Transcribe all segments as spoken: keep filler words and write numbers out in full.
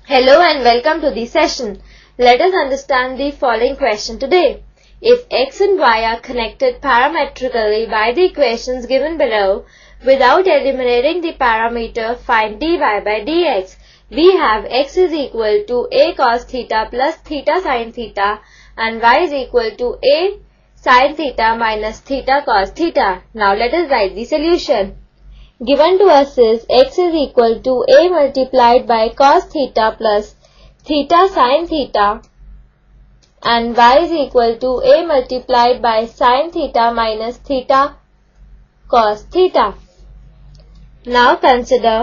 Hello and welcome to the session. Let us understand the following question today. If x and y are connected parametrically by the equations given below, without eliminating the parameter, find dy by dx. We have x is equal to a cos theta plus theta sin theta and y is equal to a sin theta minus theta cos theta. Now let us write the solution. Given to us is x is equal to a multiplied by cos theta plus theta sin theta and y is equal to a multiplied by sin theta minus theta cos theta. Now consider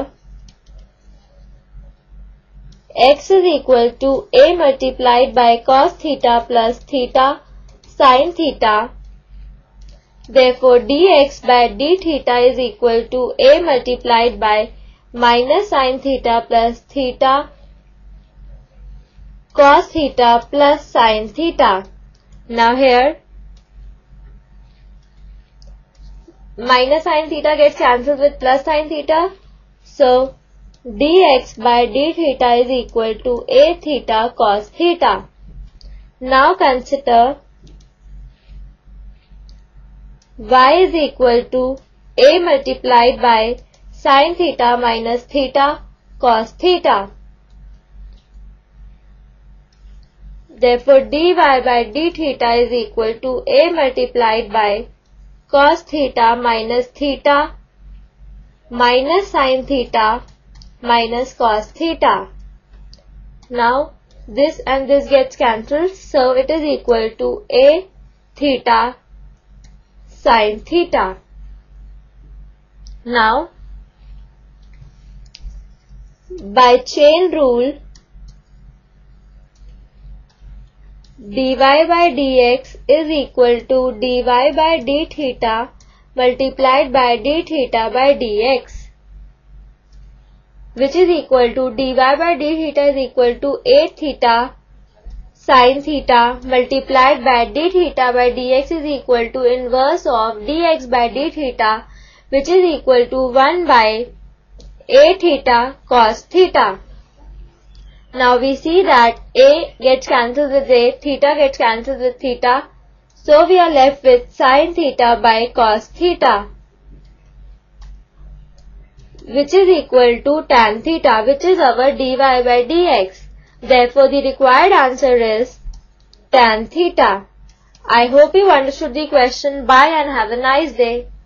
x is equal to a multiplied by cos theta plus theta sin theta. Therefore, dx by d theta is equal to a multiplied by minus sin theta plus theta cos theta plus sin theta. Now here, minus sin theta gets cancelled with plus sin theta. So, dx by d theta is equal to a theta cos theta. Now consider y is equal to a multiplied by sin theta minus theta cos theta. Therefore, dy by d theta is equal to a multiplied by cos theta minus theta minus sin theta minus cos theta. Now, this and this gets cancelled, so it is equal to a theta sin theta. Now, by chain rule, dy by dx is equal to dy by d theta multiplied by d theta by dx, which is equal to dy by d theta is equal to a theta sin theta multiplied by d theta by dx is equal to inverse of dx by d theta, which is equal to one by a theta cos theta. Now we see that a gets cancelled with a, theta gets cancelled with theta, so we are left with sin theta by cos theta, which is equal to tan theta, which is our dy by dx. Therefore, the required answer is tan theta. I hope you understood the question. Bye and have a nice day.